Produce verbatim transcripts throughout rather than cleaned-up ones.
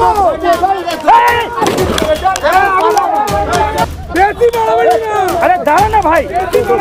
अरे दाड़ा ना भाई,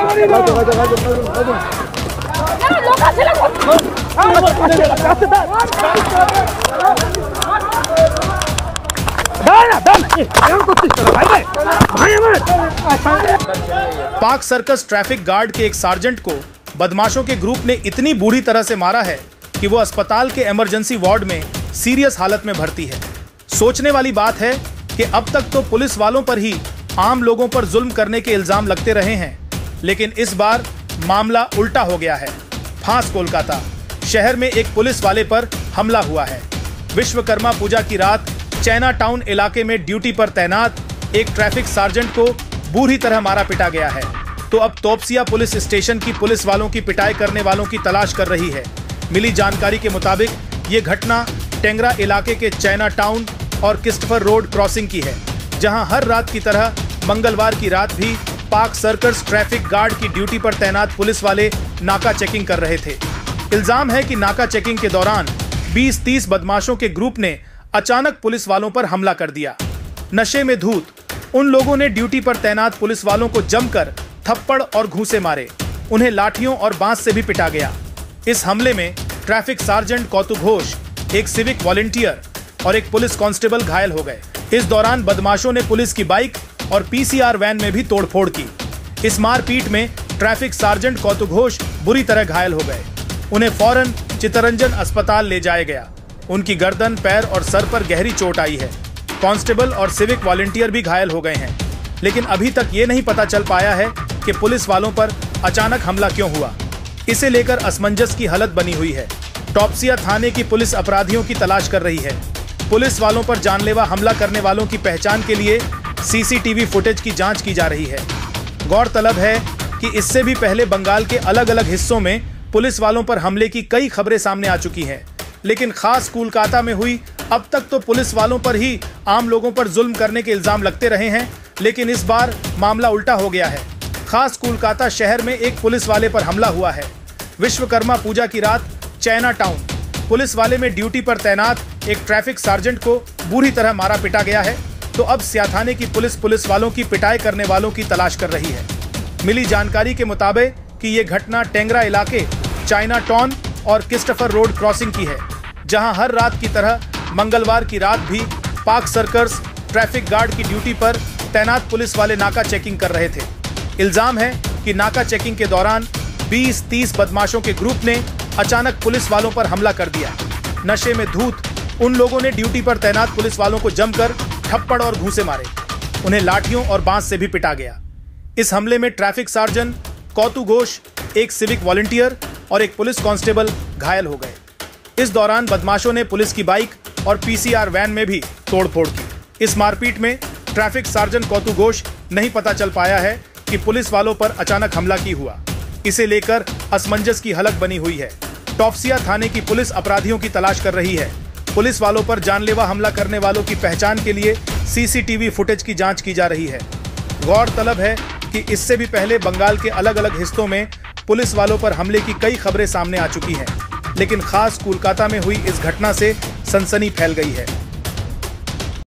पाक सर्कस ट्रैफिक गार्ड के एक सार्जेंट को बदमाशों के ग्रुप ने इतनी बुरी तरह से मारा है कि वो अस्पताल के इमरजेंसी वार्ड में सीरियस हालत में भर्ती है। सोचने वाली बात है कि अब तक तो पुलिस वालों पर ही आम लोगों पर जुल्म करने के इल्जाम लगते रहे हैं, लेकिन इस बार मामला उल्टा हो गया है। फांस कोलकाता शहर में एक पुलिस वाले पर हमला हुआ है। विश्वकर्मा पूजा की रात चाइना टाउन इलाके में ड्यूटी पर तैनात एक ट्रैफिक सार्जेंट को बुरी तरह मारा पिटा गया है। तो अब तोपसिया पुलिस स्टेशन की पुलिस वालों की पिटाई करने वालों की तलाश कर रही है। मिली जानकारी के मुताबिक ये घटना टेंगरा इलाके के चाइना टाउन और क्रिस्टोफर रोड क्रॉसिंग की है, जहां हर रात की तरह मंगलवार की रात भी पाक सर्कस ट्रैफिक गार्ड की ड्यूटी पर तैनात पुलिस वाले नाका चेकिंग कर रहे थे। इल्जाम है कि नाका चेकिंग के दौरान बीस तीस बदमाशों के ग्रुप ने अचानक पुलिस वालों पर हमला कर दिया। नशे में धूत उन लोगों ने ड्यूटी पर तैनात पुलिस वालों को जमकर थप्पड़ और घूंसे मारे। उन्हें लाठियों और बांस से भी पिटा गया। इस हमले में ट्रैफिक सार्जेंट कौतुक घोष, एक सिविक वॉलंटियर और एक पुलिस कांस्टेबल घायल हो गए। इस दौरान बदमाशों ने पुलिस की बाइक और पीसीआर वैन में भी तोड़फोड़ की। इस मारपीट में ट्रैफिक सार्जेंट कौतुक घोष बुरी तरह घायल हो गए। उन्हें फौरन चित्तरंजन अस्पताल ले जाया गया। उनकी गर्दन, पैर और सर पर गहरी चोट आई है। कांस्टेबल और सिविक वॉलंटियर भी घायल हो गए हैं, लेकिन अभी तक ये नहीं पता चल पाया है कि पुलिस वालों पर अचानक हमला क्यों हुआ। इसे लेकर असमंजस की हालत बनी हुई है। तोपसिया थाने की पुलिस अपराधियों की तलाश कर रही है। पुलिस वालों पर जानलेवा हमला करने वालों की पहचान के लिए सीसीटीवी फुटेज की जांच की जा रही है। गौरतलब है कि इससे भी पहले बंगाल के अलग अलग हिस्सों में पुलिस वालों पर हमले की कई खबरें सामने आ चुकी हैं, लेकिन खास कोलकाता में हुई अब तक तो पुलिस वालों पर ही आम लोगों पर जुल्म करने के इल्जाम लगते रहे हैं, लेकिन इस बार मामला उल्टा हो गया है। खास कोलकाता शहर में एक पुलिस वाले पर हमला हुआ है। विश्वकर्मा पूजा की रात चाइना टाउन पुलिस वाले में ड्यूटी पर तैनात एक ट्रैफिक सार्जेंट को बुरी तरह मारा पिटा गया है। तो अब स्या थाने की पुलिस पुलिस वालों की पिटाई करने वालों की तलाश कर रही है। मिली जानकारी के मुताबिक कि ये घटना टेंगरा इलाके चाइना टाउन और क्रिस्टोफर रोड क्रॉसिंग की है, जहां हर रात की तरह मंगलवार की रात भी पाक सर्कस ट्रैफिक गार्ड की ड्यूटी पर तैनात पुलिस वाले नाका चेकिंग कर रहे थे। इल्जाम है कि नाका चेकिंग के दौरान बीस तीस बदमाशों के ग्रुप ने अचानक पुलिस वालों पर हमला कर दिया। नशे में धूत उन लोगों ने ड्यूटी पर तैनात पुलिस वालों को जमकर थप्पड़ और घूंसे मारे। उन्हें लाठियों और बांस से भी पिटा गया। इस हमले में ट्रैफिक सार्जेंट कौतुक घोष, एक सिविक वॉलंटियर और एक पुलिस कांस्टेबल घायल हो गए। इस दौरान बदमाशों ने पुलिस की बाइक और पीसीआर वैन में भी तोड़फोड़ की। इस मारपीट में ट्रैफिक सार्जेंट कौतुक घोष नहीं पता चल पाया है कि पुलिस वालों पर अचानक हमला क्यों हुआ। इसे लेकर असमंजस की हालत बनी हुई है। तोपसिया थाने की पुलिस अपराधियों की तलाश कर रही है। पुलिस वालों पर जानलेवा हमला करने वालों की पहचान के लिए सीसीटीवी फुटेज की जांच की जा रही है। गौरतलब है कि इससे भी पहले बंगाल के अलग अलग हिस्सों में पुलिस वालों पर हमले की कई खबरें सामने आ चुकी हैं, लेकिन खास कोलकाता में हुई इस घटना से सनसनी फैल गई है।